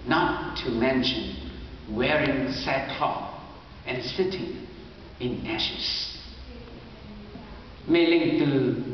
not to mention wearing sackcloth and sitting in ashes. Mê Linh Từ